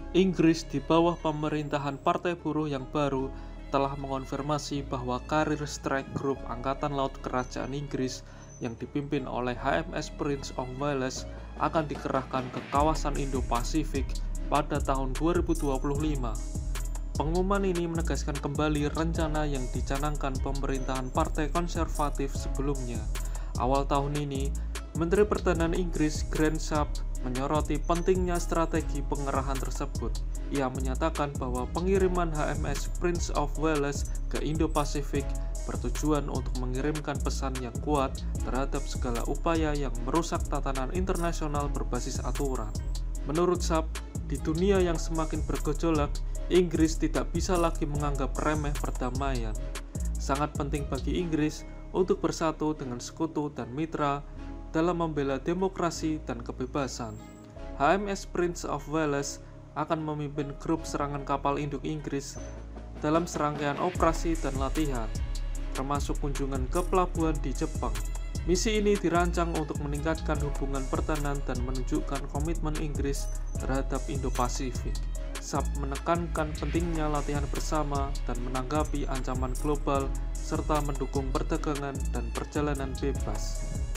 Inggris di bawah pemerintahan Partai Buruh yang baru telah mengonfirmasi bahwa karir Strike Group Angkatan Laut Kerajaan Inggris yang dipimpin oleh HMS Prince of Wales akan dikerahkan ke kawasan Indo-Pasifik pada tahun 2025. Pengumuman ini menegaskan kembali rencana yang dicanangkan pemerintahan Partai Konservatif sebelumnya. Awal tahun ini, Menteri Pertahanan Inggris Grant Shapps menyoroti pentingnya strategi pengerahan tersebut. Ia menyatakan bahwa pengiriman HMS Prince of Wales ke Indo-Pasifik bertujuan untuk mengirimkan pesan yang kuat terhadap segala upaya yang merusak tatanan internasional berbasis aturan. Menurut Shapps, di dunia yang semakin bergejolak, Inggris tidak bisa lagi menganggap remeh perdamaian. Sangat penting bagi Inggris untuk bersatu dengan sekutu dan mitra dalam membela demokrasi dan kebebasan. HMS Prince of Wales akan memimpin grup serangan kapal induk Inggris dalam serangkaian operasi dan latihan, termasuk kunjungan ke pelabuhan di Jepang. Misi ini dirancang untuk meningkatkan hubungan pertahanan dan menunjukkan komitmen Inggris terhadap Indo-Pasifik. Shapps menekankan pentingnya latihan bersama dan menanggapi ancaman global serta mendukung perdagangan dan perjalanan bebas.